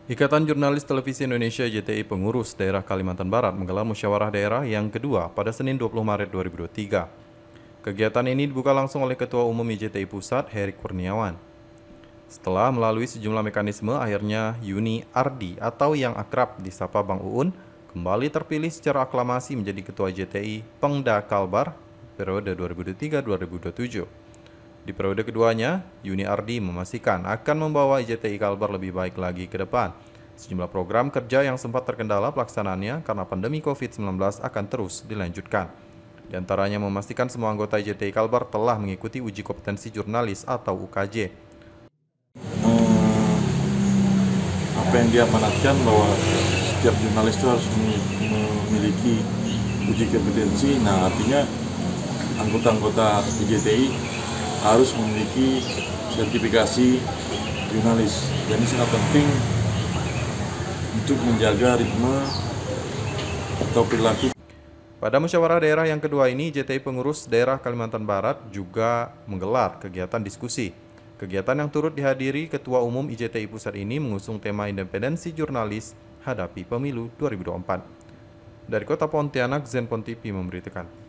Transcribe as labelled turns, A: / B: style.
A: Ikatan Jurnalis Televisi Indonesia JTI Pengurus Daerah Kalimantan Barat menggelar musyawarah daerah yang kedua pada Senin 20 Maret 2023. Kegiatan ini dibuka langsung oleh Ketua Umum IJTI Pusat, Heri Kurniawan. Setelah melalui sejumlah mekanisme, akhirnya Yuni Ardi atau yang akrab disapa Bang Uun kembali terpilih secara aklamasi menjadi Ketua JTI Pengda Kalbar periode 2023-2027. Di periode keduanya, Yuni Ardi memastikan akan membawa IJTI Kalbar lebih baik lagi ke depan. Sejumlah program kerja yang sempat terkendala pelaksanaannya karena pandemi COVID-19 akan terus dilanjutkan. Di antaranya memastikan semua anggota IJTI Kalbar telah mengikuti uji kompetensi jurnalis atau UKJ.
B: Apa yang dia amanatkan bahwa setiap jurnalis itu harus memiliki uji kompetensi. Nah, artinya anggota-anggota IJTI harus memiliki sertifikasi jurnalis. Dan ini sangat penting untuk menjaga ritme atau perilaku.
A: Pada musyawarah daerah yang kedua ini, JTI Pengurus Daerah Kalimantan Barat juga menggelar kegiatan diskusi. Kegiatan yang turut dihadiri Ketua Umum IJTI Pusat ini mengusung tema independensi jurnalis hadapi pemilu 2024. Dari Kota Pontianak, Zenpon TV memberitakan.